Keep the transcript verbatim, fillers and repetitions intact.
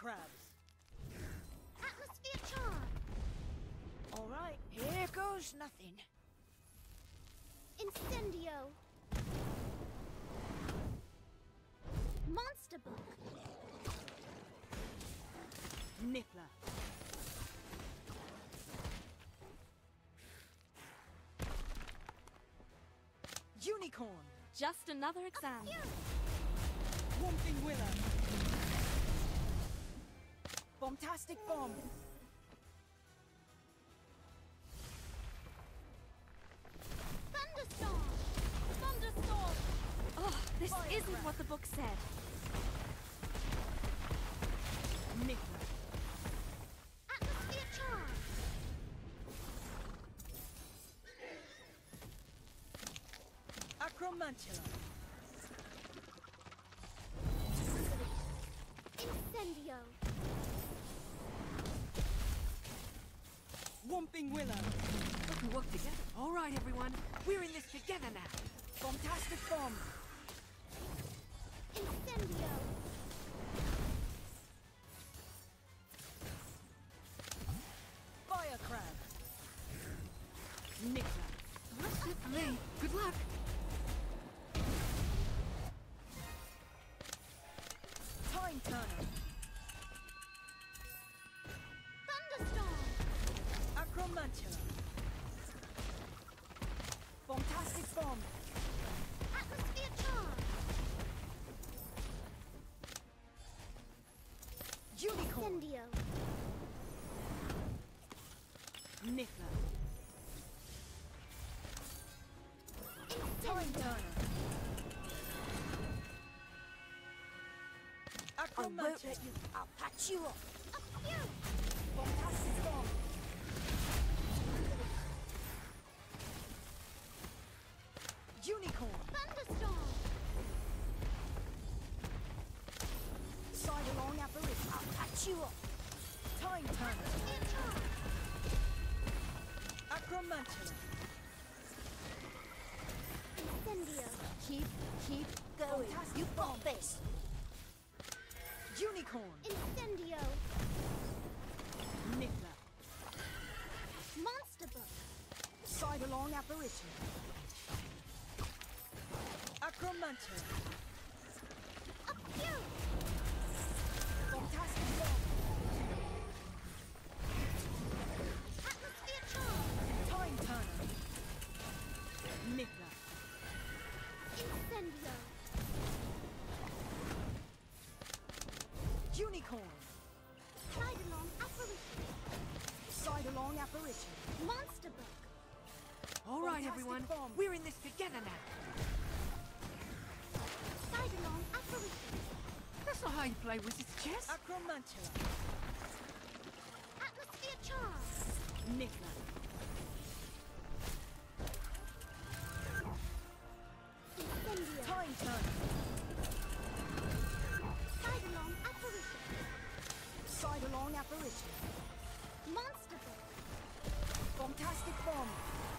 crabs. Atmosphere charm. All right, here goes nothing. Incendio. Monster bug. Nippler. Unicorn. Just another exam. Whomping Willow. Bombastic Bomb. Thunderstorm. Thunderstorm! Oh, this Fire isn't crab. what the book said. Nippler. Atmosphere charm. Acromantula. Incendio. Whomping Willow. We can work together. All right, everyone. We're in this together now. Bombastic Bomb. Incendio. Fire Crab. Nippler. That's it for me. Good luck. Time Turner. Thunderstorm. Acromantula. Bombastic Bomb. Atmosphere charm. Unicorn. Incendio. Nippler. Time Turner. I won't Acromantula. let you. I'll patch you up. Phew. Bombastic Bomb. Unicorn. Thunderstorm. Sidelong Apparition. I'll patch you up. Time Turner. Atmosphere charm. Acromantula. Incendio. Keep, keep going. Fantastic You bomb. got this. Unicorn. Incendio. Nippler. Monster bug. Sidelong Apparition. Acromantula. Phew. Fantastic Bomb. Atmosphere charm. Time Turner. Nippler. Incendio. Unicorn. Sidelong apparition. Sidelong Apparition. Monster bug. All right, Fantastic everyone. bomb. We're in this together now. Sidelong apparition. That's not how you play wizard's chess. Acromantula. Atmosphere charm. Nippler. Incendio. Time Turner. Sidelong apparition. Sidelong Apparition. Monster bug. Fantastic Bomb.